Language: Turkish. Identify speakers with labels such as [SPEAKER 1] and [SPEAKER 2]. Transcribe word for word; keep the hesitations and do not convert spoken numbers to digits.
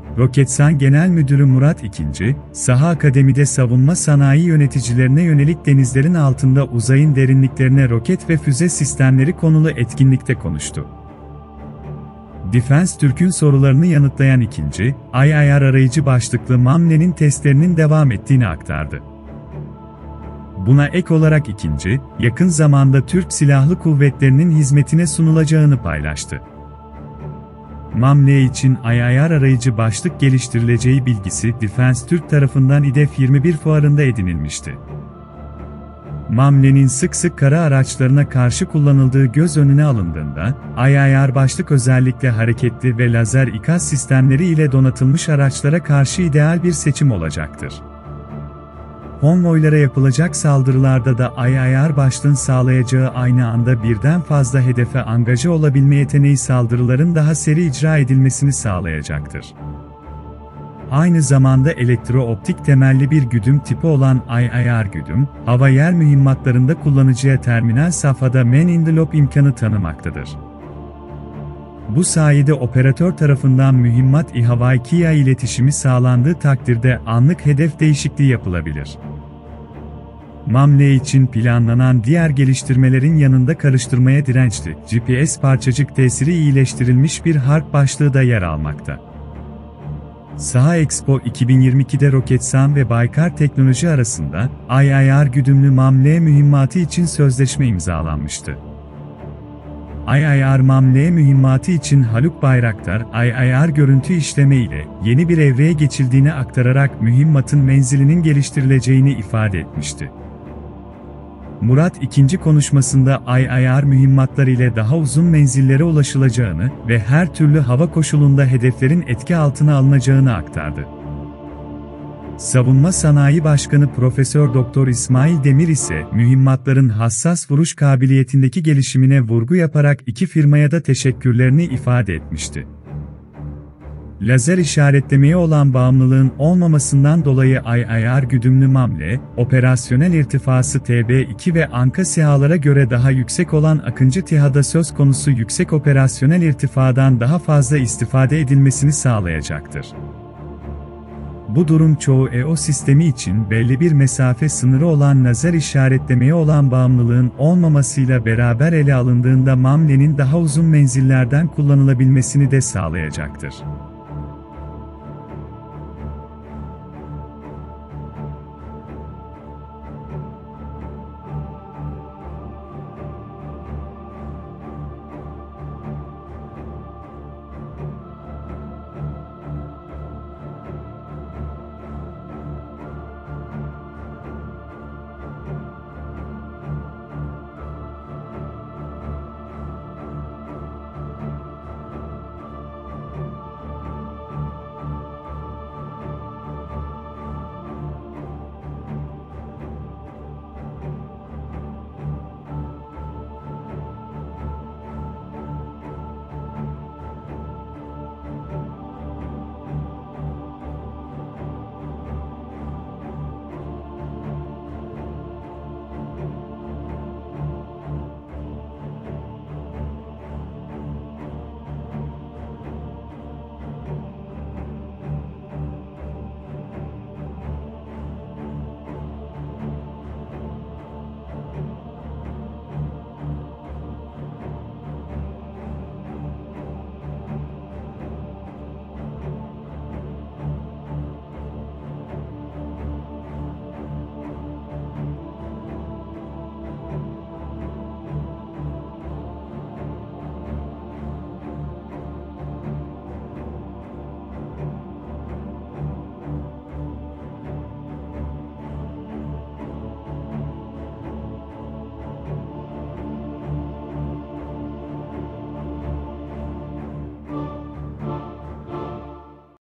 [SPEAKER 1] Roketsan Genel Müdürü Murat İkinci, Saha Akademi'de savunma sanayi yöneticilerine yönelik denizlerin altında uzayın derinliklerine roket ve füze sistemleri konulu etkinlikte konuştu. Defense Türk'ün sorularını yanıtlayan İkinci, I I R arayıcı başlıklı MAMLE'nin testlerinin devam ettiğini aktardı. Buna ek olarak İkinci, yakın zamanda Türk Silahlı Kuvvetleri'nin hizmetine sunulacağını paylaştı. MAMLE için I I R arayıcı başlık geliştirileceği bilgisi Defense Türk tarafından İ D E F yirmi bir fuarında edinilmişti. MAMLE'nin sık sık kara araçlarına karşı kullanıldığı göz önüne alındığında, I I R başlık özellikle hareketli ve lazer ikaz sistemleri ile donatılmış araçlara karşı ideal bir seçim olacaktır. Konvoylara yapılacak saldırılarda da I I R başlığın sağlayacağı aynı anda birden fazla hedefe angaje olabilme yeteneği saldırıların daha seri icra edilmesini sağlayacaktır. Aynı zamanda elektro-optik temelli bir güdüm tipi olan I I R güdüm, hava-yer mühimmatlarında kullanıcıya terminal safhada man-in-the-loop imkanı tanımaktadır. Bu sayede operatör tarafından mühimmat İ H A V K I A iletişimi sağlandığı takdirde anlık hedef değişikliği yapılabilir. MAMLE için planlanan diğer geliştirmelerin yanında karıştırmaya dirençli, G P S parçacık tesiri iyileştirilmiş bir harp başlığı da yer almakta. Saha Expo iki bin yirmi iki'de Roketsan ve Baykar Teknoloji arasında I I R güdümlü MAMLE mühimmatı için sözleşme imzalanmıştı. I I R MAMLE mühimmatı için Haluk Bayraktar, I I R görüntü işleme ile yeni bir evreye geçildiğini aktararak mühimmatın menzilinin geliştirileceğini ifade etmişti. Murat İkinci konuşmasında I I R mühimmatlar ile daha uzun menzillere ulaşılacağını ve her türlü hava koşulunda hedeflerin etki altına alınacağını aktardı. Savunma Sanayi Başkanı Profesör Doktor İsmail Demir ise mühimmatların hassas vuruş kabiliyetindeki gelişimine vurgu yaparak iki firmaya da teşekkürlerini ifade etmişti. Lazer işaretlemeye olan bağımlılığın olmamasından dolayı I I R güdümlü MAMLE, operasyonel irtifası T B iki ve Anka SİHA'lara göre daha yüksek olan Akıncı TİHA'da söz konusu yüksek operasyonel irtifadan daha fazla istifade edilmesini sağlayacaktır. Bu durum çoğu E O sistemi için belli bir mesafe sınırı olan lazer işaretlemeye olan bağımlılığın olmamasıyla beraber ele alındığında MAMLE'nin daha uzun menzillerden kullanılabilmesini de sağlayacaktır.